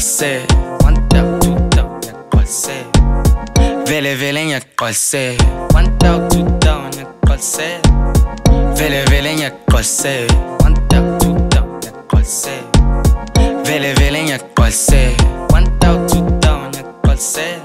Gqwalisela 1 down 2 down Gqwalisela Vele vele Gqwalisela 1 down 2 down Gqwalisela Vele vele Gqwalisela 1 down 2 down Gqwalisela Vele vele Gqwalisela 1 down 2 down Gqwalisela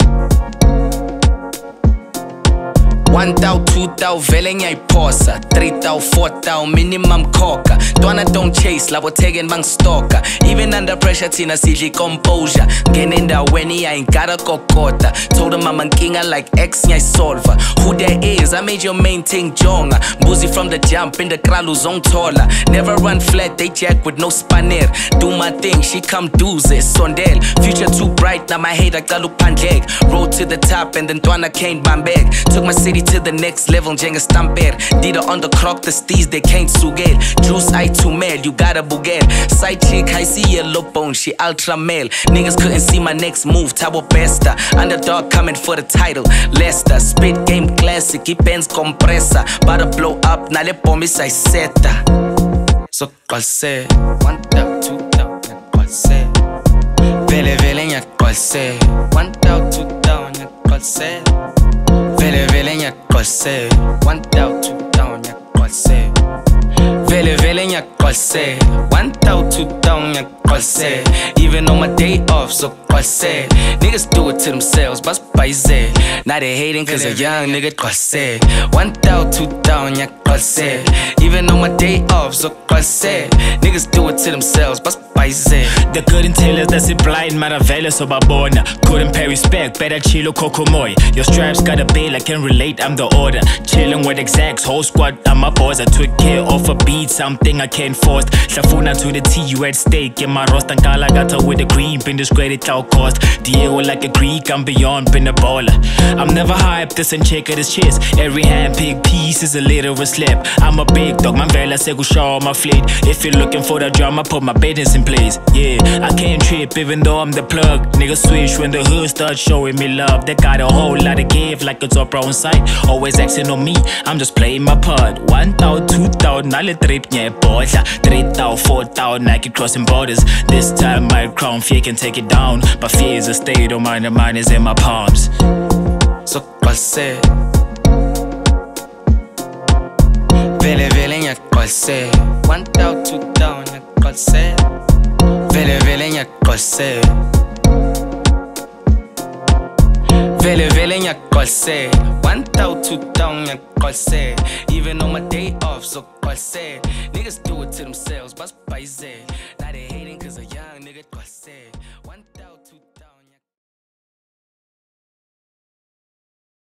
1 thou, 2 thou, vele ngiyayiphosa 3 thou, 4 thou, minimum khokha Dwana don't chase, labo taken bang stalker Even under pressure thina sidli composure Ngene endaweni I ain't gotta kokota Told him I'm a kinga like X ngiyayisolva Who there is, I made your main thing jonga Mbuzi from the jump, in the crowd uzongithola Never run flat, they jack with no spanner Do my thing, she come duze, sondel Future too bright, now my hate aqala ukuphandleka Road to the top and then Dwana can't bambek Took my city to the next level, njenga stamper Dida on the clock, the steez, they can't sugel Juice, I too mad, you gotta bugel Side chick, I see yellow bone, she ultra male Niggas couldn't see my next move, Tabo Besta Underdog coming for the title, Leicester Spit game classic, ipens compressor About to blow up, na le bomb is I seta So Gqwalisela 1 down, 2 down, Gqwalisela Vele vele Gqwalisela 1 down, 2 down, Gqwalisela Vele vele Gqwalisela 1 down 2 down Gqwalisela Vele vele Gqwalisela 1 down 2 down Gqwalisela Even on my day off so Gqwalisela Niggas do it to themselves but spicy Now they hating cause a young nigga Gqwalisela 1 down 2 down Gqwalisela Even on my day off so Gqwalisela Niggas do it to themselves but spicy They couldn't tell us that's it blind Maravela so babona Couldn't pay respect, better chillo kokomoy Your stripes got a bill, I can relate, I'm the order Chilling with execs, whole squad, I'm a boss I took care of a beat, something I can't force Hlafuna to the T, you at stake In my roster, Nkala gata with a green Been discredited, cloud cost Diego like a Greek, I'm beyond, been a baller I'm never hyped, this and check at his chest Every hand-picked piece is a little of a slip I'm a big dog, man vela say go show my fleet If you're looking for the drama, put my business in place Yeah, I can't trip even though I'm the plug Niggas switch when the hood starts showing me love They got a whole lot of give like it's Oprah on site Always acting on me, I'm just playing my part 1 thou, 2 thou, nale trip nye bodla 3 thou, 4 thou, Nike crossing borders This time my crown fear can take it down But fear is a state of mind, the mind is in my palms So Gqwalisela Vele vele Gqwalisela 1 thou, 2 down Gqwalisela Vele vele Gqwalisela Vele vele Gqwalisela 1 thou, 2 down Gqwalisela Even on my day off so Gqwalisela Niggas do it to themselves but spicy Now they hating cause a young nigga Gqwalisela